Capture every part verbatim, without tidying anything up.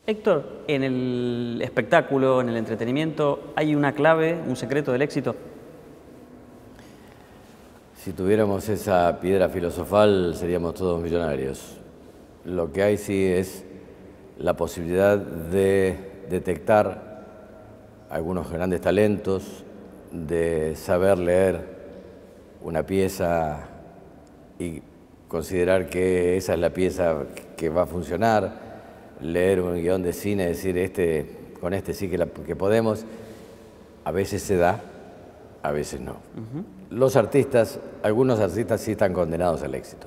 Héctor, en el espectáculo, en el entretenimiento, ¿hay una clave, un secreto del éxito? Si tuviéramos esa piedra filosofal, seríamos todos millonarios. Lo que hay sí es la posibilidad de detectar algunos grandes talentos, de saber leer una pieza y considerar que esa es la pieza que va a funcionar, leer un guión de cine, decir, este, con este sí que, la, que podemos. A veces se da, a veces no. Uh-huh. Los artistas, algunos artistas sí están condenados al éxito.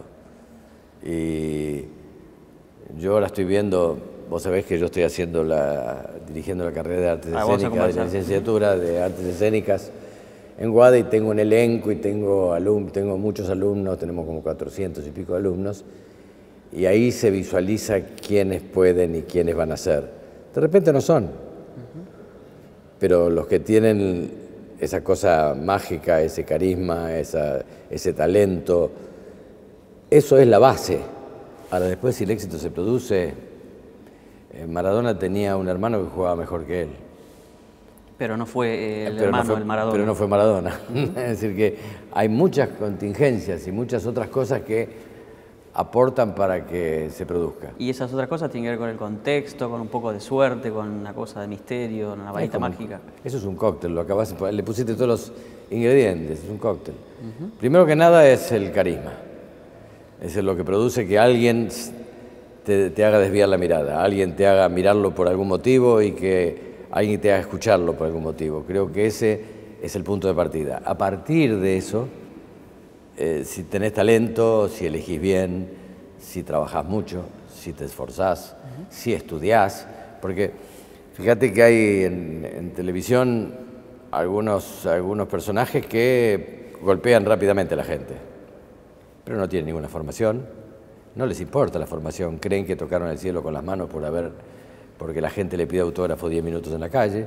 Y yo la estoy viendo, vos sabés que yo estoy haciendo la, dirigiendo la carrera de artes ah, escénicas, de la licenciatura de artes escénicas en UADE, y tengo un elenco y tengo, alum, tengo muchos alumnos, tenemos como cuatrocientos y pico de alumnos, y ahí se visualiza quiénes pueden y quiénes van a ser. De repente no son, uh-huh. Pero los que tienen esa cosa mágica, ese carisma, esa, ese talento, eso es la base. Ahora después, si el éxito se produce, eh, Maradona tenía un hermano que jugaba mejor que él. Pero no fue el pero hermano no fue, del Maradona. Pero no fue Maradona. Es decir, que hay muchas contingencias y muchas otras cosas que aportan para que se produzca. Y esas otras cosas tienen que ver con el contexto, con un poco de suerte, con una cosa de misterio, una varita mágica. Eso es un cóctel, lo acabas, le pusiste todos los ingredientes, es un cóctel. Uh-huh. Primero que nada es el carisma. Es lo que produce que alguien te, te haga desviar la mirada, alguien te haga mirarlo por algún motivo y que alguien te haga escucharlo por algún motivo. Creo que ese es el punto de partida. A partir de eso, eh, si tenés talento, si elegís bien, si trabajás mucho, si te esforzás, uh-huh. si estudiás, porque fíjate que hay en, en televisión algunos, algunos personajes que golpean rápidamente a la gente, pero no tienen ninguna formación, no les importa la formación, creen que tocaron el cielo con las manos por haber, porque la gente le pide autógrafo diez minutos en la calle,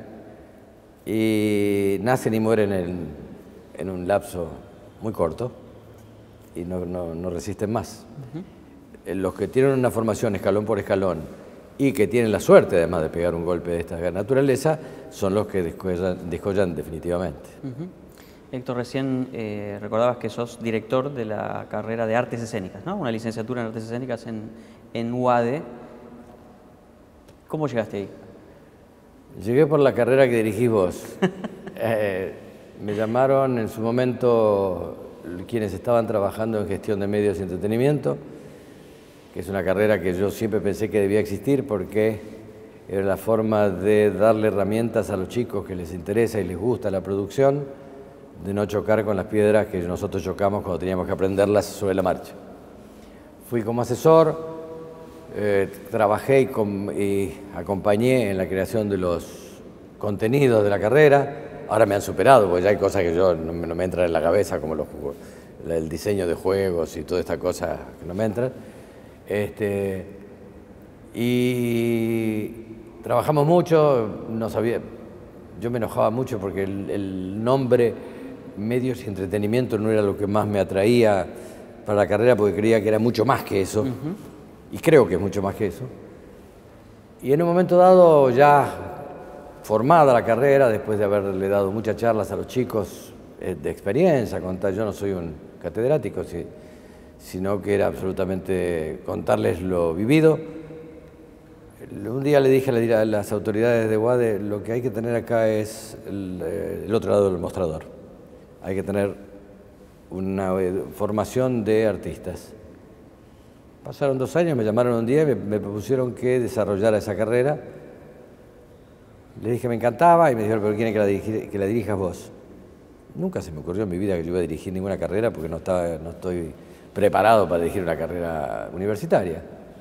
y nacen y mueren en, en un lapso muy corto y no, no, no resisten más. Uh-huh. Los que tienen una formación escalón por escalón y que tienen la suerte además de pegar un golpe de esta naturaleza son los que descollan, descollan definitivamente. Uh-huh. Héctor, recién eh, recordabas que sos director de la carrera de Artes Escénicas, ¿no? Una licenciatura en Artes Escénicas en, en UADE. ¿Cómo llegaste ahí? Llegué por la carrera que dirigís vos. eh, me llamaron en su momento quienes estaban trabajando en gestión de medios y entretenimiento, que es una carrera que yo siempre pensé que debía existir porque era la forma de darle herramientas a los chicos que les interesa y les gusta la producción, de no chocar con las piedras que nosotros chocamos cuando teníamos que aprenderlas sobre la marcha. Fui como asesor, eh, trabajé y, com y acompañé en la creación de los contenidos de la carrera. Ahora me han superado, porque ya hay cosas que yo no, no me entran en la cabeza, como los, el diseño de juegos y toda esta cosa que no me entran. Este, y trabajamos mucho, no sabía, yo me enojaba mucho porque el, el nombre medios y entretenimiento no era lo que más me atraía para la carrera, porque creía que era mucho más que eso, uh-huh. y creo que es mucho más que eso. Y en un momento dado, ya formada la carrera, después de haberle dado muchas charlas a los chicos eh, de experiencia, contar, yo no soy un catedrático, si, sino que era absolutamente contarles lo vivido. Un día le dije a las autoridades de UADE, lo que hay que tener acá es el, el otro lado del mostrador. Hay que tener una formación de artistas. Pasaron dos años, me llamaron un día y me, me propusieron que desarrollara esa carrera. Le dije que me encantaba y me dijeron, pero ¿quién es que la, dirigir, que la dirijas vos? Nunca se me ocurrió en mi vida que yo iba a dirigir ninguna carrera porque no, estaba, no estoy preparado para dirigir una carrera universitaria.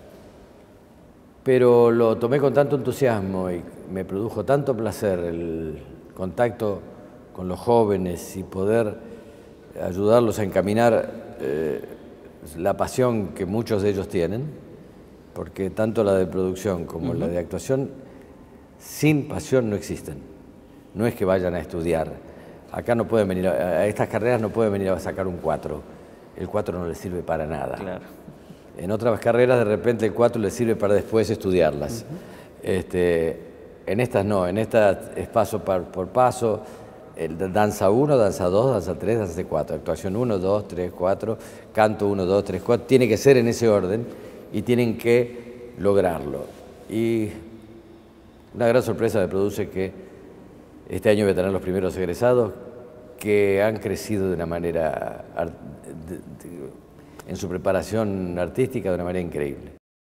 Pero lo tomé con tanto entusiasmo y me produjo tanto placer el contacto con los jóvenes y poder ayudarlos a encaminar eh, la pasión que muchos de ellos tienen, porque tanto la de producción como uh-huh. la de actuación, sin pasión no existen. No es que vayan a estudiar. Acá no pueden venir, a, a estas carreras no pueden venir a sacar un cuatro. El cuatro no les sirve para nada. Claro. En otras carreras de repente el cuatro les sirve para después estudiarlas. Este, en estas no, en estas es paso por, por paso, el danza uno, danza dos, danza tres, danza cuatro, actuación uno, dos, tres, cuatro, canto uno, dos, tres, cuatro, tiene que ser en ese orden y tienen que lograrlo. Y una gran sorpresa me produce que este año voy a tener los primeros egresados que han crecido de una manera, en su preparación artística de una manera increíble.